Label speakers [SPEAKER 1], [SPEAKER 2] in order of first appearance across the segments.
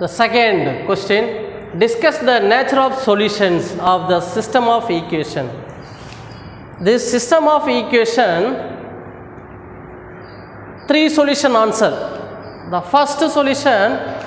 [SPEAKER 1] The second question, discuss the nature of solutions of the system of equation. This system of equation, three solution answer. The first solution,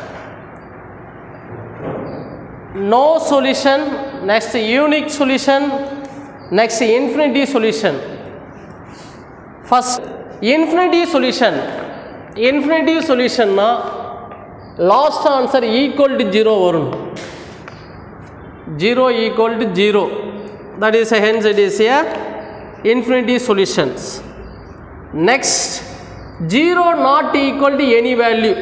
[SPEAKER 1] no solution, next unique solution, next infinity solution. First infinity solution. Infinity solution na last answer equal to 0 varum. 0 equal to 0. That is hence it is a infinity solutions. Next, 0 not equal to any value.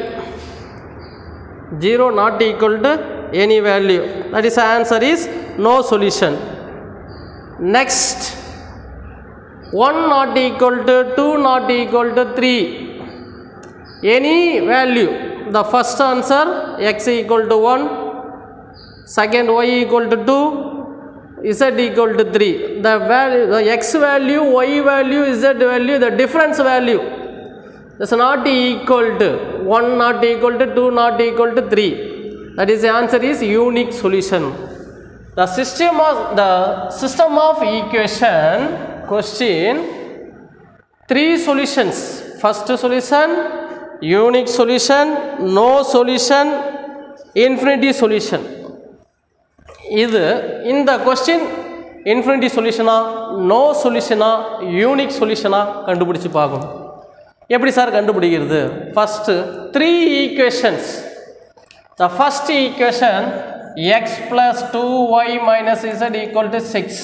[SPEAKER 1] 0 not equal to any value. That is answer is no solution. Next, 1 not equal to 2 not equal to 3. Any value. The first answer x equal to 1, second y equal to 2, z equal to 3. The value, the x value, y value, z value, the difference value is not equal to 1 not equal to 2 not equal to 3. That is the answer is unique solution. The system of equation question, three solutions. First solution, unique solution, no solution, infinity solution. இது இந்த question infinity solution no solution unique solution கண்டுபிடிச்சு பார்க்கணும். எப்படி sir கண்டுபிடிக்கிறது? First three equations. The first equation, x plus 2y minus z equal to 6.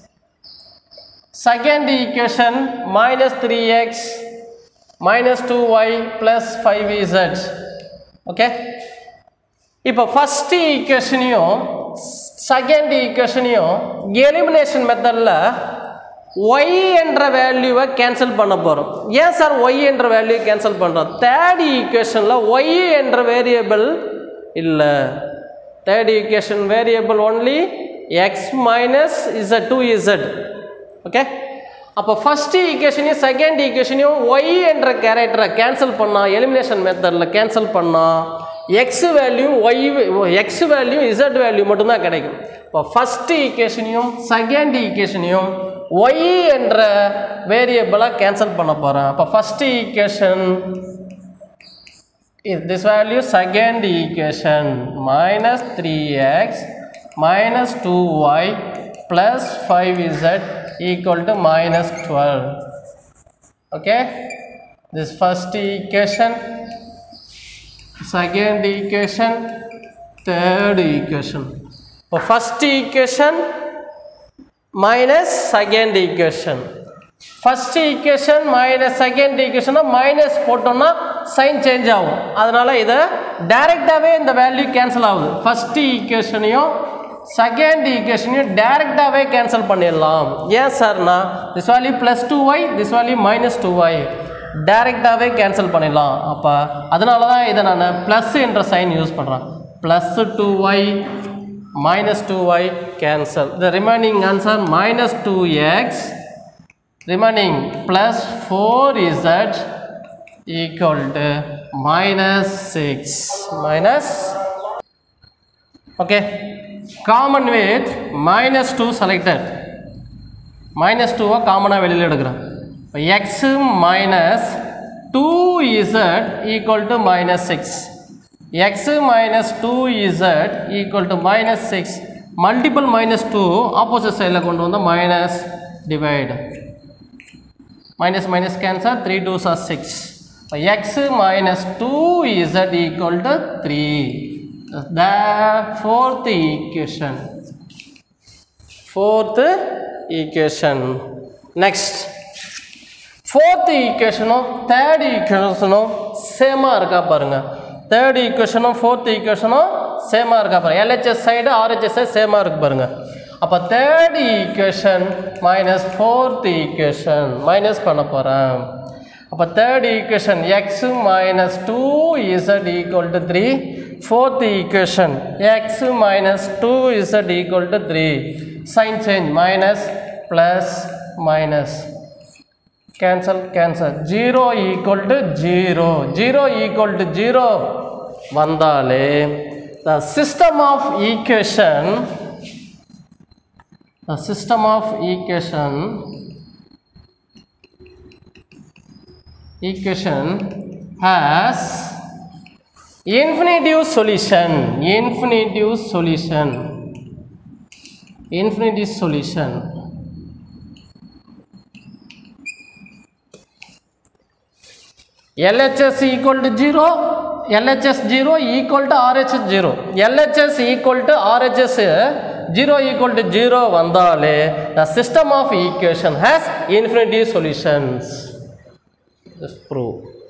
[SPEAKER 1] Second equation, minus 3x minus 2y plus 5z. Okay. இப்போ first equation second equation elimination method la y என்ற வேல்யூவை cancel பண்ண போறோம். ஏன் sir y என்ற value cancel பண்றோம்? third equationல y என்ற வேரியபிள் இல்ல. third equation variable only x minus z 2z. okay. அப்போ ஃபர்ஸ்ட் ஈக்குவேஷனையும் செகண்ட் ஈக்குவேஷனையும் y என்ற கேரக்டரை கேன்சல் பண்ணா, எலிமினேஷன் மெத்தடில் கேன்சல் பண்ணா X value X value Z value மட்டும்தான் கிடைக்கும். இப்போ ஃபர்ஸ்ட் ஈக்குவேஷனையும் செகண்ட் ஈக்குவேஷனையும் y என்ற வேரியபிளாக கேன்சல் பண்ண போகிறேன். அப்போ first equation this value, second equation minus 3x minus 2y plus 5z equal to minus 12. okay, this first equation, second equation, third equation. So first equation minus second equation, first equation minus second equation minus போட்டோம்னா sign change ஆகும். அதனால இத டைரக்டாவே இந்த value cancel ஆகுது. first equationையும் second equationையும் டைரக்டாவே கேன்சல் பண்ணிடலாம். ஏன் சார்னா this value plus 2y, this value minus 2y டைரக்டாவே கேன்சல் பண்ணிடலாம். அப்ப அதனால தான் இத நான் பிளஸ் என்ற சைன் யூஸ் பண்றேன். plus 2y minus 2y cancel. The remaining answer minus 2x remaining plus 4z equal to minus 6 minus. okay, common with minus 2 selected. minus 2 common வெளியில எடுக்கிறேன். x minus 2z equal to minus 6. x minus 2z equal to minus 6. multiple minus 2 opposite side la kondu vanda minus divide. minus minus cancel, 3 2s are 6. So x minus 2z equal to 3. The fourth equation. Next, fourth equation third equation same இருக்கா பாருங்க. third equation fourth equation same இருக்கா பாருங்க. LHS side RHS side same இருக்கு பாருங்க. அப்ப third equation minus fourth equation minus பண்ண போறேன். அப்ப third equation x minus 2z equal to 3. fourth equation x minus 2z equal to 3. sign change minus plus minus cancel cancel. 0 equal to 0. 0 equal to 0 வந்தாலே the system of equation has infinitive solution. LHS equal to 0, LHS 0 equal to RHS 0. LHS equal to RHS 0 equal to 0 vandale, the system of equation has infinity solutions. Just prove.